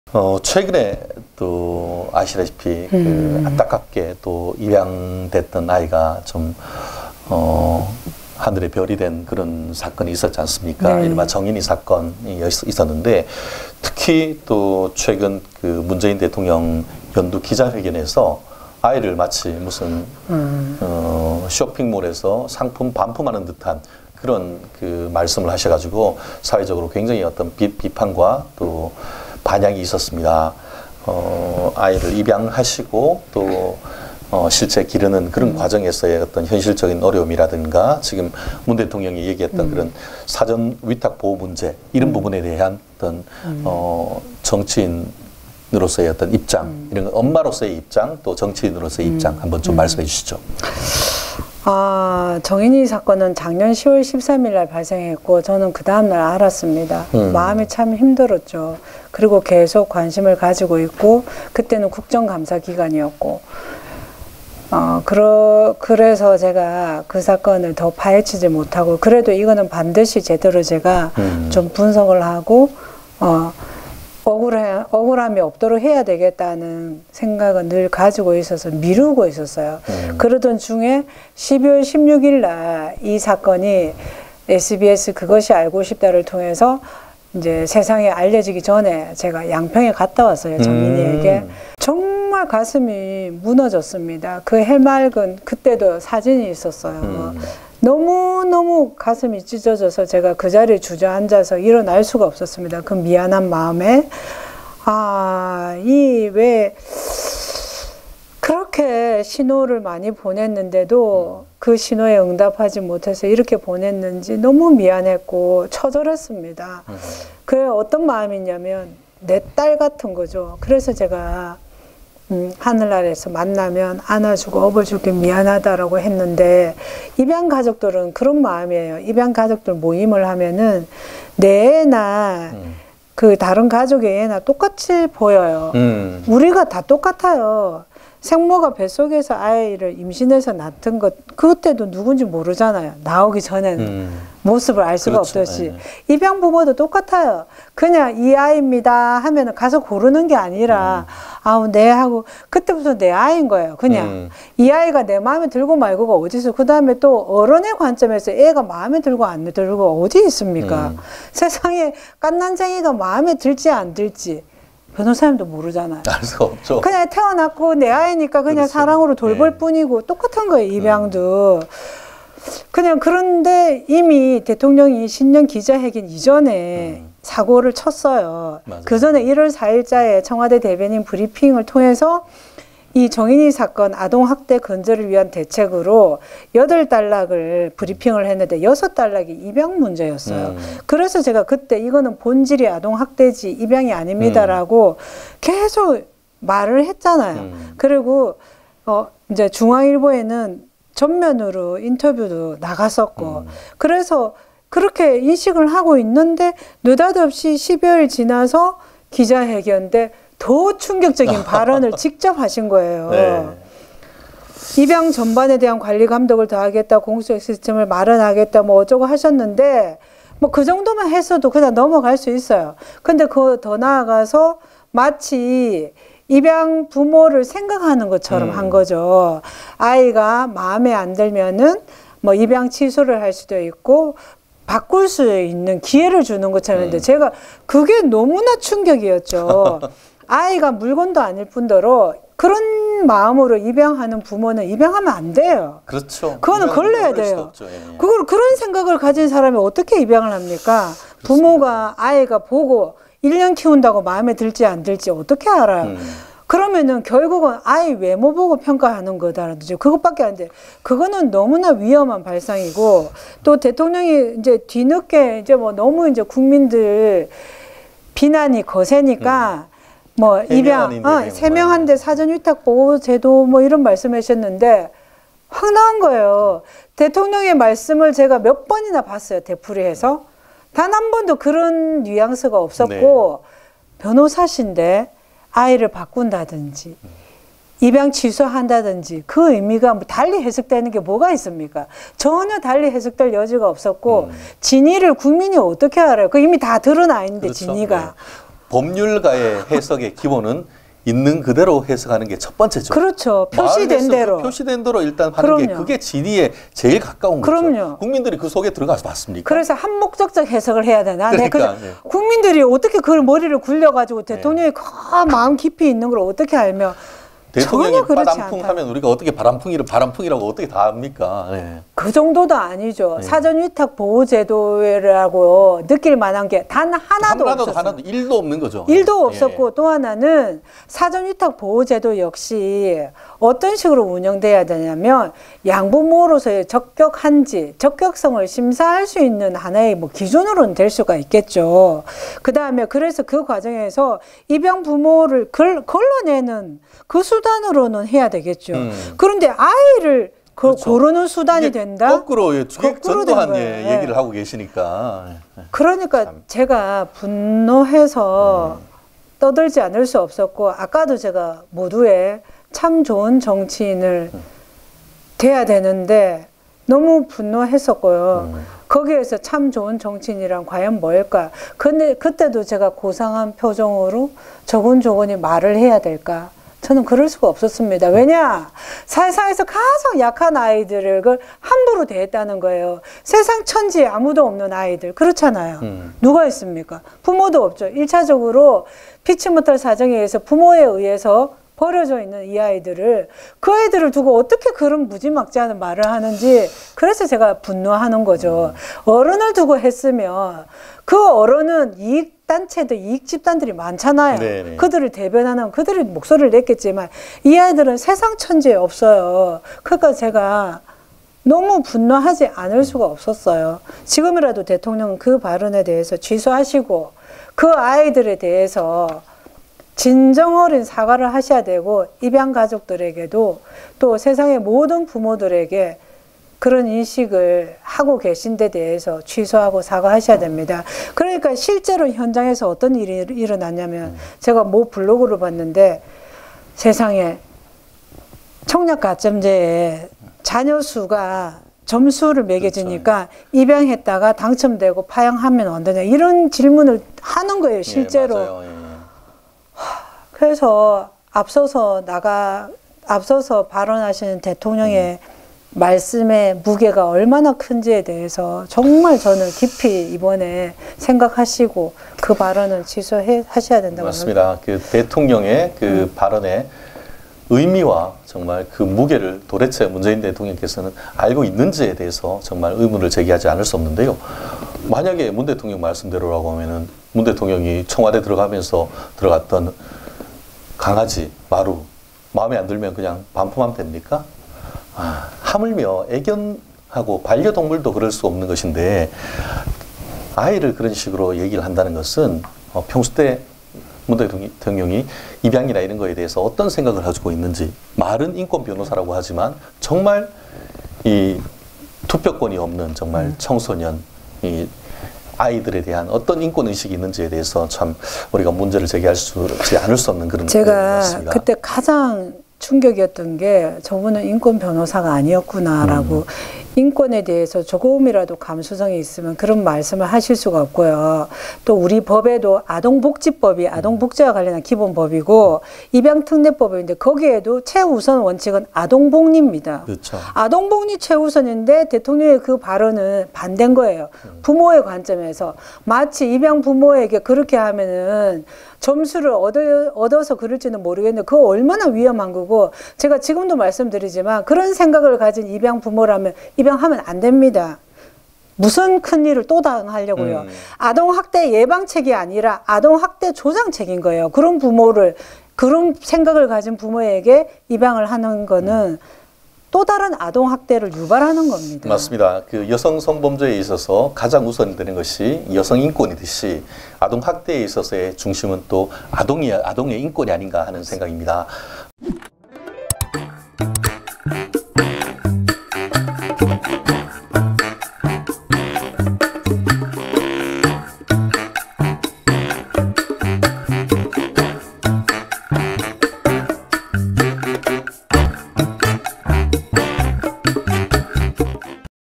최근에 또 아시다시피 그 안타깝게 또 입양됐던 아이가 좀 하늘의 별이 된 그런 사건이 있었지 않습니까? 네. 이른바 정인이 사건이 있었는데 특히 또 최근 그 문재인 대통령 연두 기자회견에서 아이를 마치 무슨 쇼핑몰에서 상품 반품하는 듯한 그런 그 말씀을 하셔가지고 사회적으로 굉장히 어떤 비판과 또 반향이 있었습니다. 아이를 입양하시고 또 실제 기르는 그런 과정에서의 어떤 현실적인 어려움이라든가 지금 문 대통령이 얘기했던 그런 사전 위탁 보호 문제 이런 부분에 대한 어떤 정치인으로서의 어떤 입장 이런 엄마로서의 입장 또 정치인으로서의 입장 한번 좀 말씀해 주시죠. 정인이 사건은 작년 10월 13일 날 발생했고 저는 그 다음날 알았습니다. 마음이 참 힘들었죠. 그리고 계속 관심을 가지고 있고 그때는 국정감사 기간이었고 그래서 제가 그 사건을 더 파헤치지 못하고 그래도 이거는 반드시 제대로 제가 좀 분석을 하고 억울함이 없도록 해야 되겠다는 생각은 늘 가지고 있어서 미루고 있었어요. 그러던 중에 12월 16일 날 이 사건이 SBS 그것이 알고 싶다를 통해서 이제 세상에 알려지기 전에 제가 양평에 갔다 왔어요. 정인이에게. 정말 가슴이 무너졌습니다. 그 해맑은 그때도 사진이 있었어요. 너무너무 가슴이 찢어져서 제가 그 자리에 주저앉아서 일어날 수가 없었습니다. 그 미안한 마음에 왜 그렇게 신호를 많이 보냈는데도 그 신호에 응답하지 못해서 이렇게 보냈는지 너무 미안했고 처절했습니다. 그래 어떤 마음이냐면 내 딸 같은 거죠. 그래서 제가 하늘나라에서 만나면 안아주고 업어주기 미안하다라고 했는데 입양 가족들은 그런 마음이에요. 입양 가족들 모임을 하면은 내 애나 그 다른 가족의 애나 똑같이 보여요. 우리가 다 똑같아요. 생모가 뱃속에서 아이를 임신해서 낳던 것 그때도 누군지 모르잖아요. 나오기 전에는 모습을 알 수가 그렇죠. 없듯이 네. 입양 부모도 똑같아요. 그냥 이 아이입니다 하면은 가서 고르는 게 아니라 내 하고 그때부터 내 아이인 거예요. 그냥 이 아이가 내 마음에 들고 말고가 어디서 그 다음에 또 어른의 관점에서 애가 마음에 들고 안 들고 어디 있습니까? 세상에 갓난쟁이가 마음에 들지 안 들지 변호사님도 모르잖아요. 알 수가 없죠. 그냥 태어났고 내 아이니까 그냥 그렇죠. 사랑으로 돌볼 뿐이고 똑같은 거예요. 입양도. 그냥 그런데 이미 대통령이 신년 기자회견 이전에 사고를 쳤어요. 맞아요. 그 전에 1월 4일자에 청와대 대변인 브리핑을 통해서 이 정인이 사건 아동학대 근절을 위한 대책으로 8단락을 브리핑을 했는데 6단락이 입양 문제였어요. 그래서 제가 그때 이거는 본질이 아동학대지 입양이 아닙니다라고 계속 말을 했잖아요. 그리고 이제 중앙일보에는 전면으로 인터뷰도 나갔었고 그래서 그렇게 인식을 하고 있는데 느닷없이 10여일 지나서 기자회견 때 더 충격적인 발언을 직접 하신 거예요. 네. 입양 전반에 대한 관리 감독을 더하겠다, 공수처 시스템을 마련하겠다, 뭐 어쩌고 하셨는데 뭐 그 정도만 했어도 그냥 넘어갈 수 있어요. 근데 그 더 나아가서 마치 입양 부모를 생각하는 것처럼 한 거죠. 아이가 마음에 안 들면은 뭐 입양 취소를 할 수도 있고 바꿀 수 있는 기회를 주는 것처럼 했는데 제가 그게 너무나 충격이었죠. 아이가 물건도 아닐 뿐더러 그런 마음으로 입양하는 부모는 입양하면 안 돼요. 그렇죠. 그거는 걸려야 돼요. 예. 그런 생각을 가진 사람이 어떻게 입양을 합니까? 그렇습니다. 부모가 아이가 보고 1년 키운다고 마음에 들지 안 들지 어떻게 알아요? 그러면은 결국은 아이 외모 보고 평가하는 거다라든지 그것밖에 안 돼. 그거는 너무나 위험한 발상이고 또 대통령이 이제 뒤늦게 이제 뭐 너무 이제 국민들 비난이 거세니까 뭐 입양 세명한데 사전 위탁 보호 제도 뭐 이런 말씀하셨는데 황당한 거예요. 대통령의 말씀을 제가 몇 번이나 봤어요. 되풀이해서 단 한 번도 그런 뉘앙스가 없었고 변호사신데 아이를 바꾼다든지 입양 취소한다든지 그 의미가 뭐 달리 해석되는 게 뭐가 있습니까? 전혀 달리 해석될 여지가 없었고 진위를 국민이 어떻게 알아요? 그 이미 다 드러나 있는데 그렇죠. 진위가 법률가의 해석의 기본은 있는 그대로 해석하는 게 첫 번째죠. 그렇죠. 표시된 대로. 표시된 대로 일단 하는 게 그게 진위에 제일 가까운 거죠. 국민들이 그 속에 들어가서 봤습니까? 그래서 한목적적 해석을 해야 되나? 그러니까, 네. 국민들이 어떻게 그걸 머리를 굴려가지고 대통령이 그 마음 깊이 있는 걸 어떻게 알며 대통령이 바람풍 하면 우리가 어떻게 바람풍이라고 어떻게 다 압니까? 네. 그 정도도 아니죠. 네. 사전위탁 보호제도라고 느낄 만한 게 단 하나도 없었어요. 하나도 일도 없는 거죠. 일도 없었고 또 하나는 사전위탁 보호제도 역시 어떤 식으로 운영돼야 되냐면 양부모로서의 적격성을 심사할 수 있는 하나의 뭐 기준으로는 될 수가 있겠죠. 그 다음에 그래서 그 과정에서 입양 부모를 걸러내는 그 수단으로는 해야 되겠죠. 그런데 아이를 그렇죠. 고르는 수단이 된다? 거꾸로 전도한 얘기를 하고 계시니까. 그러니까 참. 제가 분노해서 떠들지 않을 수 없었고 아까도 제가 모두의 참 좋은 정치인을 돼야 되는데 너무 분노했었고요. 거기에서 참 좋은 정치인이란 과연 뭘까? 근데 그때도 제가 고상한 표정으로 조곤조곤히 말을 해야 될까? 저는 그럴 수가 없었습니다. 왜냐? 세상에서 가장 약한 아이들을 함부로 대했다는 거예요. 세상 천지에 아무도 없는 아이들. 그렇잖아요. 누가 있습니까? 부모도 없죠. 1차적으로 피치 못할 사정에 의해서 부모에 의해서 버려져 있는 이 아이들을 그 아이들을 두고 어떻게 그런 무지막지하는 말을 하는지 그래서 제가 분노하는 거죠. 어른을 두고 했으면 그 어른은 이익단체들, 이익집단들이 많잖아요. 네네. 그들을 대변하는 그들의 목소리를 냈겠지만 이 아이들은 세상 천지에 없어요. 그러니까 제가 너무 분노하지 않을 수가 없었어요. 지금이라도 대통령은 그 발언에 대해서 취소하시고 그 아이들에 대해서 진정 어린 사과를 하셔야 되고 입양 가족들에게도 또 세상의 모든 부모들에게 그런 인식을 하고 계신 데 대해서 취소하고 사과하셔야 됩니다. 그러니까 실제로 현장에서 어떤 일이 일어났냐면 제가 모 블로그를 봤는데 세상에 청약가점제에 자녀 수가 점수를 매겨지니까 그렇죠. 입양했다가 당첨되고 파양하면 안 되냐 이런 질문을 하는 거예요. 실제로. 예, 맞아요. 예. 그래서 앞서서 발언하시는 대통령의 말씀의 무게가 얼마나 큰지에 대해서 정말 저는 깊이 이번에 생각하시고 그 발언은 취소하셔야 된다고 맞습니다. 합니다. 그 대통령의 그 발언의 의미와 정말 그 무게를 도대체 문재인 대통령께서는 알고 있는지에 대해서 정말 의문을 제기하지 않을 수 없는데요. 만약에 문 대통령 말씀대로라고 하면은 문 대통령이 청와대 들어가면서 들어갔던 강아지, 마루 마음에 안 들면 그냥 반품하면 됩니까? 하물며 애견하고 반려동물도 그럴 수 없는 것인데 아이를 그런 식으로 얘기를 한다는 것은 평소 때 문 대통령이 입양이나 이런 거에 대해서 어떤 생각을 가지고 있는지 말은 인권 변호사라고 하지만 정말 이 투표권이 없는 정말 청소년 이 아이들에 대한 어떤 인권 의식이 있는지에 대해서 참 우리가 문제를 제기할 수 않을 수 없는 그런 제가 그때 가장 충격이었던 게 저분은 인권 변호사가 아니었구나라고 인권에 대해서 조금이라도 감수성이 있으면 그런 말씀을 하실 수가 없고요. 또 우리 법에도 아동복지법이 아동복지와 관련한 기본법이고 입양특례법인데 거기에도 최우선 원칙은 아동복리입니다. 그렇죠. 아동복리 최우선인데 대통령의 그 발언은 반대인 거예요. 부모의 관점에서 마치 입양 부모에게 그렇게 하면은 점수를 얻어서 그럴지는 모르겠는데 그거 얼마나 위험한 거고 제가 지금도 말씀드리지만 그런 생각을 가진 입양 부모라면 입양하면 안 됩니다. 무슨 큰일을 또 당하려고요. 아동학대 예방책이 아니라 아동학대 조장책인 거예요. 그런 부모를 그런 생각을 가진 부모에게 입양을 하는 거는 또 다른 아동학대를 유발하는 겁니다. 맞습니다. 그 여성 성범죄에 있어서 가장 우선이 되는 것이 여성 인권이듯이 아동학대에 있어서의 중심은 또 아동의 인권이 아닌가 하는 생각입니다.